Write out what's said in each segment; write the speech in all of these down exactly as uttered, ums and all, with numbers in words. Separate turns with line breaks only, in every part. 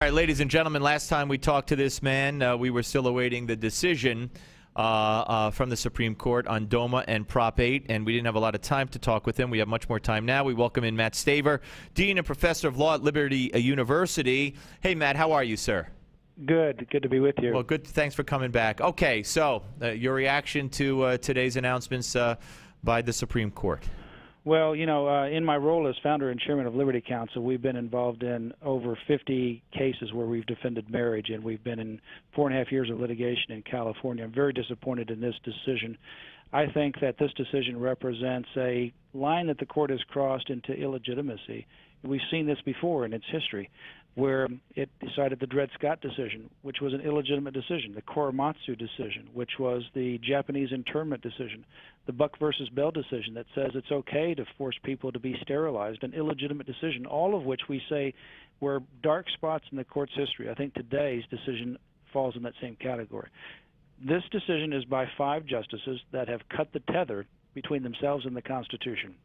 All right, ladies and gentlemen, last time we talked to this man, uh, we were still awaiting the decision uh, uh, from the Supreme Court on DOMA and Prop eight, and we didn't have a lot of time to talk with him. We have much more time now. We welcome in Matt Staver, Dean and Professor of Law at Liberty University. Hey, Matt, how are you, sir?
Good. Good to be with you.
Well, good. Thanks for coming back. Okay, so uh, your reaction to uh, today's announcements uh, by the Supreme Court.
Well, you know, uh, in my role as founder and chairman of Liberty Counsel, we've been involved in over fifty cases where we've defended marriage, and we've been in four and a half years of litigation in California. I'm very disappointed in this decision. I think that this decision represents a line that the court has crossed into illegitimacy. We've seen this before in its history, where it decided the Dred Scott decision, which was an illegitimate decision, the Korematsu decision, which was the Japanese internment decision, the Buck versus Bell decision that says it's okay to force people to be sterilized, an illegitimate decision, all of which we say were dark spots in the court's history. I think today's decision falls in that same category. This decision is by five justices that have cut the tether between themselves and the Constitution.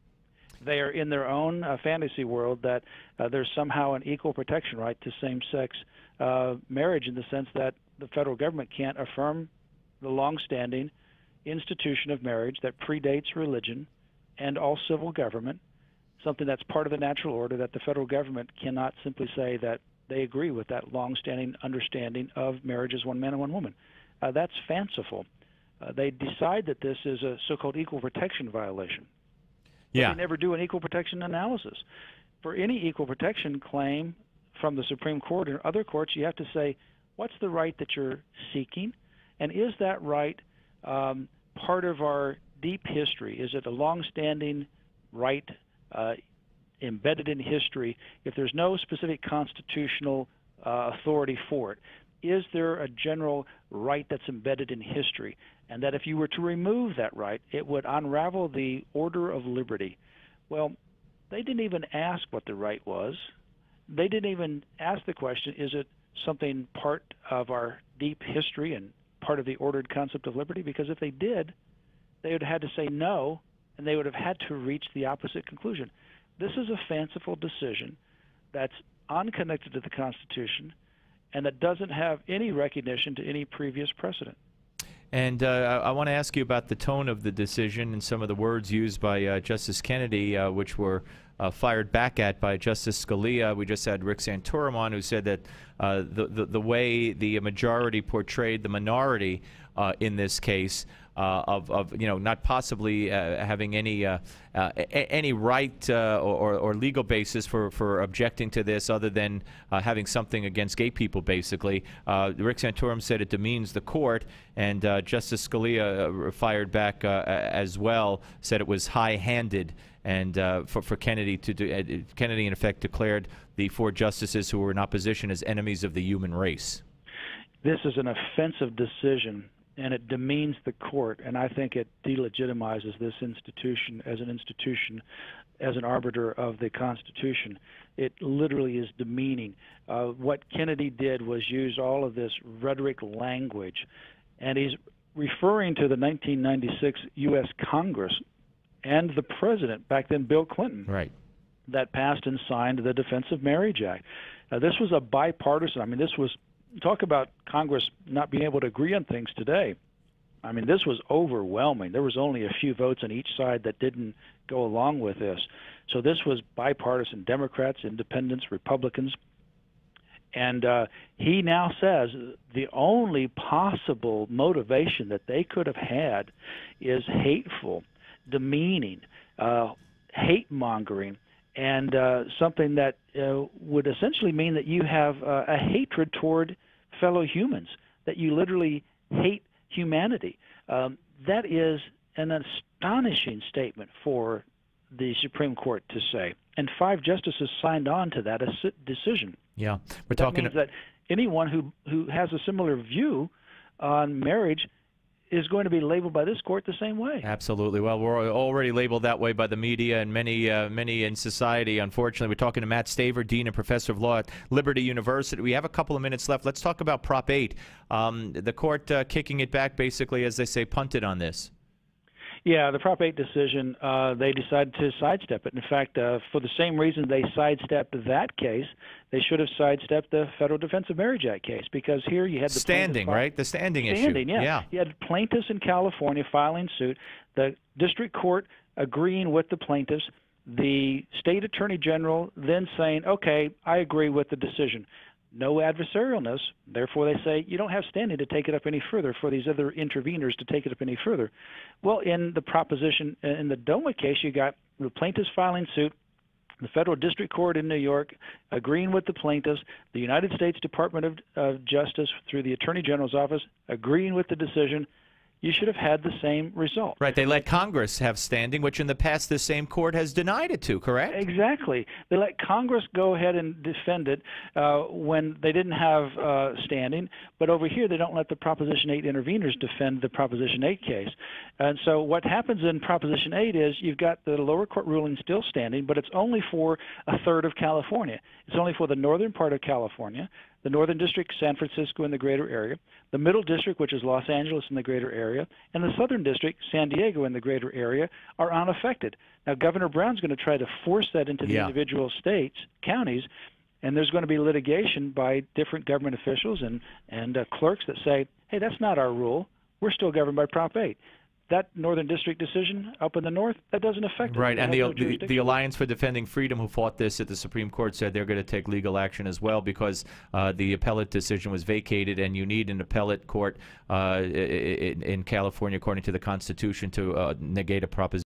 They are in their own uh, fantasy world that uh, there's somehow an equal protection right to same-sex uh, marriage, in the sense that the federal government can't affirm the long-standing institution of marriage that predates religion and all civil government, something that's part of the natural order, that the federal government cannot simply say that they agree with that long-standing understanding of marriage as one man and one woman. Uh, that's fanciful. Uh, they decide that this is a so-called equal protection violation.
Yeah.
They never do an equal protection analysis. For any equal protection claim from the Supreme Court or other courts, you have to say, what's the right that you're seeking? And is that right um, part of our deep history? Is it a long-standing right uh, embedded in history? If there's no specific constitutional uh, authority for it, is there a general right that's embedded in history? And that if you were to remove that right, it would unravel the order of liberty. Well, they didn't even ask what the right was. They didn't even ask the question, is it something part of our deep history and part of the ordered concept of liberty? Because if they did, they would have had to say no, and they would have had to reach the opposite conclusion. This is a fanciful decision that's unconnected to the Constitution, and that doesn't have any recognition to any previous precedent.
And uh, I want to ask you about the tone of the decision and some of the words used by uh, Justice Kennedy, uh, which were uh, fired back at by Justice Scalia. We just had Rick Santorum on, who said that uh, the, the, the way the majority portrayed the minority uh, in this case, Uh, of, of you know not possibly uh, having any uh, uh, any right uh, or, or legal basis for, for objecting to this, other than uh, having something against gay people, basically. Uh, Rick Santorum said it demeans the court, and uh, Justice Scalia uh, fired back uh, as well, said it was high-handed, and uh, for, for Kennedy to do, uh, Kennedy in effect declared the four justices who were in opposition as enemies of the human race.
This is an offensive decision, and it demeans the court, and I think it delegitimizes this institution as an institution, as an arbiter of the Constitution. It literally is demeaning. Uh, what Kennedy did was use all of this rhetoric language, and he's referring to the nineteen ninety-six U S Congress and the president, back then Bill Clinton,
right,
that passed and signed the Defense of Marriage Act. Now, this was a bipartisan, I mean, this was, talk about Congress not being able to agree on things today. I mean, this was overwhelming. There was only a few votes on each side that didn't go along with this. So this was bipartisan, Democrats, independents, Republicans. And uh, he now says the only possible motivation that they could have had is hateful, demeaning, uh, hate-mongering, and uh, something that uh, would essentially mean that you have uh, a hatred toward fellow humans, that you literally hate humanity. Um, that is an astonishing statement for the Supreme Court to say. And five justices signed on to that decision.
Yeah, we're
that
talking.
Means that anyone who, who has a similar view on marriage is going to be labeled by this court the same way.
Absolutely. Well, we're already labeled that way by the media and many uh, many in society, unfortunately. We're talking to Matt Staver, Dean and Professor of Law at Liberty University. We have a couple of minutes left. Let's talk about Prop eight. Um, the court uh, kicking it back, basically, as they say, punted on this.
Yeah, the Prop eight decision, uh, they decided to sidestep it. In fact, uh, for the same reason they sidestepped that case, they should have sidestepped the Federal Defense of Marriage Act case, because here you had the
standing,
plaintiffs-
right? The standing,
standing
issue.
yeah.
yeah.
You had plaintiffs in California filing suit, the district court agreeing with the plaintiffs, the state attorney general then saying, okay, I agree with the decision. No adversarialness, therefore they say you don't have standing to take it up any further, for these other interveners to take it up any further. Well, in the proposition, in the DOMA case, you got the plaintiffs filing suit, the federal district court in New York agreeing with the plaintiffs, the United States Department of, of Justice through the Attorney General's office agreeing with the decision. You should have had the same result.
Right. They let Congress have standing, which in the past the same court has denied it to, correct?
Exactly. They let Congress go ahead and defend it uh, when they didn't have uh, standing, but over here they don't let the Proposition eight interveners defend the Proposition eight case. And so what happens in Proposition eight is you've got the lower court ruling still standing, but it's only for a third of California. It's only for the northern part of California, the Northern District, San Francisco, and the greater area, the Middle District, which is Los Angeles and the greater area, and the Southern District, San Diego and the greater area, are unaffected. Now, Governor Brown's going to try to force that into the
yeah.
individual states, counties, and there's going to be litigation by different government officials and, and uh, clerks that say, hey, that's not our rule. We're still governed by Prop eight. That Northern District decision up in the north, that doesn't affect it.
Right,
It
and
has
the,
no
the the
jurisdiction.
Alliance for Defending Freedom, who fought this at the Supreme Court, said they're going to take legal action as well, because uh, the appellate decision was vacated, and you need an appellate court uh, in, in California, according to the Constitution, to uh, negate a proposition.